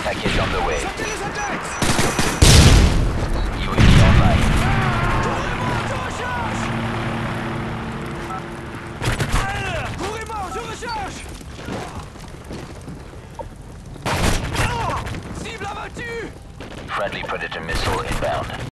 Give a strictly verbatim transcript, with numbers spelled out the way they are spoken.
package on the way. Sortez les index! U A V online. Courez-moi, je recherche! Courez-moi, je recherche! Ah! Cible abattue! Friendly Predator missile inbound.